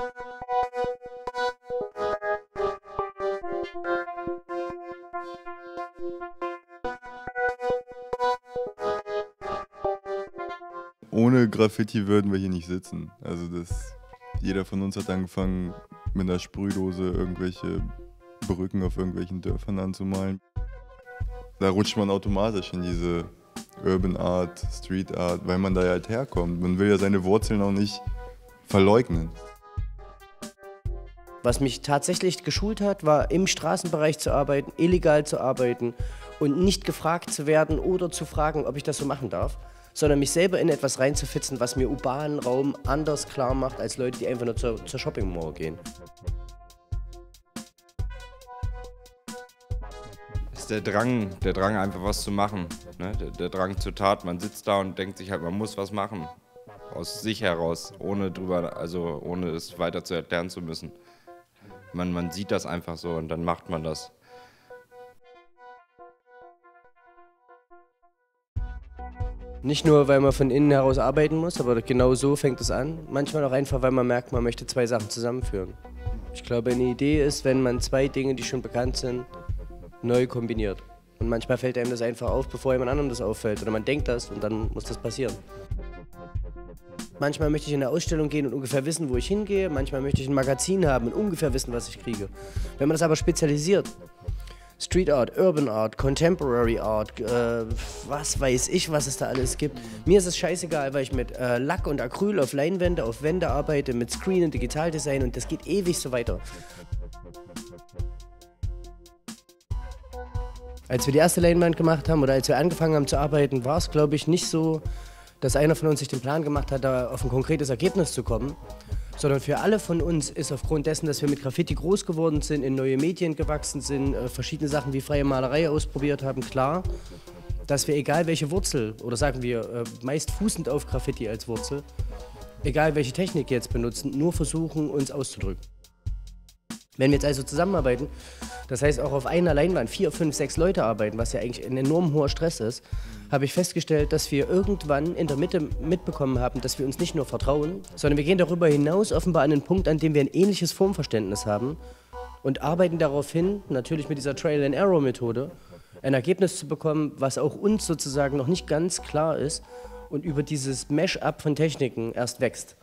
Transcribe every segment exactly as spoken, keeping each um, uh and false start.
Ohne Graffiti würden wir hier nicht sitzen. Also das, jeder von uns hat angefangen, mit einer Sprühdose irgendwelche Brücken auf irgendwelchen Dörfern anzumalen. Da rutscht man automatisch in diese Urban Art, Street Art, weil man da ja halt herkommt. Man will ja seine Wurzeln auch nicht verleugnen. Was mich tatsächlich geschult hat, war im Straßenbereich zu arbeiten, illegal zu arbeiten und nicht gefragt zu werden oder zu fragen, ob ich das so machen darf, sondern mich selber in etwas reinzufitzen, was mir urbanen Raum anders klar macht als Leute, die einfach nur zur, zur Shopping Mall gehen. Es ist der Drang, der Drang einfach was zu machen, ne? der, der Drang zur Tat. Man sitzt da und denkt sich halt, man muss was machen, aus sich heraus, ohne drüber, also ohne es weiter zu erklären zu müssen. Man, man sieht das einfach so und dann macht man das. Nicht nur, weil man von innen heraus arbeiten muss, aber genau so fängt es an. Manchmal auch einfach, weil man merkt, man möchte zwei Sachen zusammenführen. Ich glaube, eine Idee ist, wenn man zwei Dinge, die schon bekannt sind, neu kombiniert. Und manchmal fällt einem das einfach auf, bevor jemand anderem das auffällt. Oder man denkt das und dann muss das passieren. Manchmal möchte ich in eine Ausstellung gehen und ungefähr wissen, wo ich hingehe. Manchmal möchte ich ein Magazin haben und ungefähr wissen, was ich kriege. Wenn man das aber spezialisiert, Street Art, Urban Art, Contemporary Art, äh, was weiß ich, was es da alles gibt. Mir ist es scheißegal, weil ich mit äh, Lack und Acryl auf Leinwände, auf Wände arbeite, mit Screen und Digitaldesign und das geht ewig so weiter. Als wir die erste Leinwand gemacht haben oder als wir angefangen haben zu arbeiten, war es, glaube ich, nicht so, dass einer von uns sich den Plan gemacht hat, da auf ein konkretes Ergebnis zu kommen, sondern für alle von uns ist aufgrund dessen, dass wir mit Graffiti groß geworden sind, in neue Medien gewachsen sind, äh, verschiedene Sachen wie freie Malerei ausprobiert haben, klar, dass wir, egal welche Wurzel, oder sagen wir äh, meist fußend auf Graffiti als Wurzel, egal welche Technik wir jetzt benutzen, nur versuchen, uns auszudrücken. Wenn wir jetzt also zusammenarbeiten, das heißt auch auf einer Leinwand vier, fünf, sechs Leute arbeiten, was ja eigentlich ein enorm hoher Stress ist, habe ich festgestellt, dass wir irgendwann in der Mitte mitbekommen haben, dass wir uns nicht nur vertrauen, sondern wir gehen darüber hinaus offenbar an den Punkt, an dem wir ein ähnliches Formverständnis haben und arbeiten darauf hin, natürlich mit dieser Trial-and-Error-Methode, ein Ergebnis zu bekommen, was auch uns sozusagen noch nicht ganz klar ist und über dieses Mash-up von Techniken erst wächst.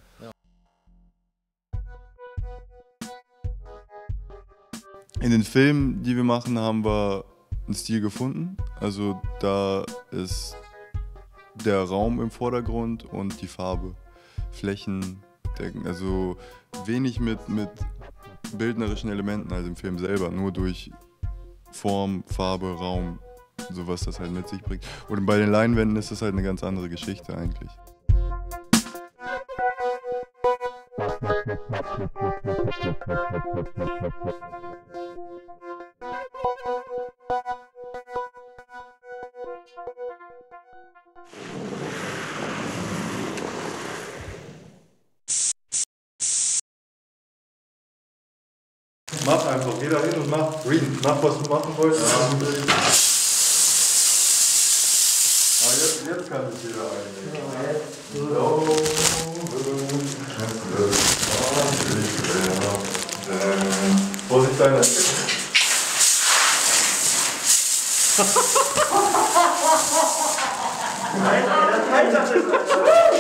In den Filmen, die wir machen, haben wir einen Stil gefunden. Also da ist der Raum im Vordergrund und die Farbe, Flächen, also wenig mit, mit bildnerischen Elementen, also im Film selber, nur durch Form, Farbe, Raum, sowas das halt mit sich bringt. Und bei den Leinwänden ist das halt eine ganz andere Geschichte eigentlich. Mach einfach, geh da hin und mach, Green, mach was du machen wolltest. Ja. Aber jetzt, jetzt kann es jeder eigentlich. So. Vorsicht, deiner. Alter, das heißt das ist, Alter.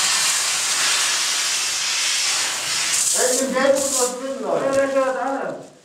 Ey, im Geld muss was drin, Leute. Ja, das ist alles.